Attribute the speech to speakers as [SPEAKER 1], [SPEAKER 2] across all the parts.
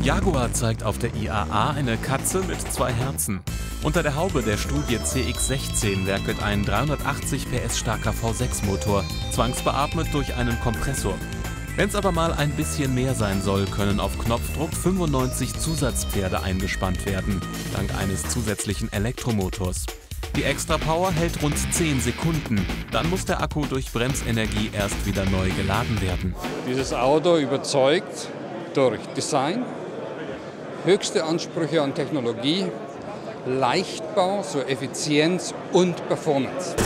[SPEAKER 1] Jaguar zeigt auf der IAA eine Katze mit 2 Herzen. Unter der Haube der Studie CX-16 werkelt ein 380 PS starker V6-Motor, zwangsbeatmet durch einen Kompressor. Wenn es aber mal ein bisschen mehr sein soll, können auf Knopfdruck 95 Zusatzpferde eingespannt werden, dank eines zusätzlichen Elektromotors. Die Extra-Power hält rund 10 Sekunden, dann muss der Akku durch Bremsenergie erst wieder neu geladen werden.
[SPEAKER 2] Dieses Auto überzeugt durch Design, höchste Ansprüche an Technologie, Leichtbau, so Effizienz und Performance.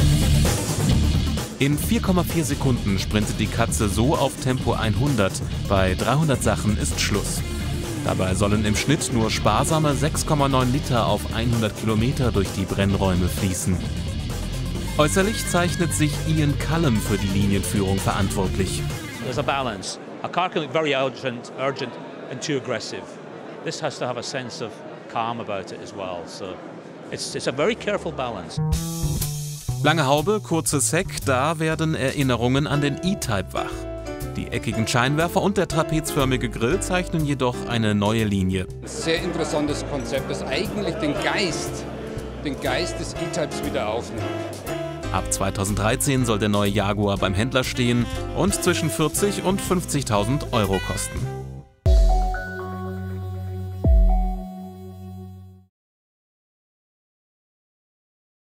[SPEAKER 1] In 4,4 Sekunden sprintet die Katze so auf Tempo 100. Bei 300 Sachen ist Schluss. Dabei sollen im Schnitt nur sparsame 6,9 Liter auf 100 Kilometer durch die Brennräume fließen. Äußerlich zeichnet sich Ian Cullen für die Linienführung verantwortlich.
[SPEAKER 3] There's a balance. A car can look very urgent and too aggressive. This has to have a sense of calm about it as well. So it's a very careful balance.
[SPEAKER 1] Lange Haube, kurzes Heck, da werden Erinnerungen an den E-Type wach. Die eckigen Scheinwerfer und der trapezförmige Grill zeichnen jedoch eine neue Linie.
[SPEAKER 2] Ein sehr interessantes Konzept, das eigentlich den Geist des E-Types wieder aufnimmt.
[SPEAKER 1] Ab 2013 soll der neue Jaguar beim Händler stehen und zwischen 40.000 und 50.000 € kosten.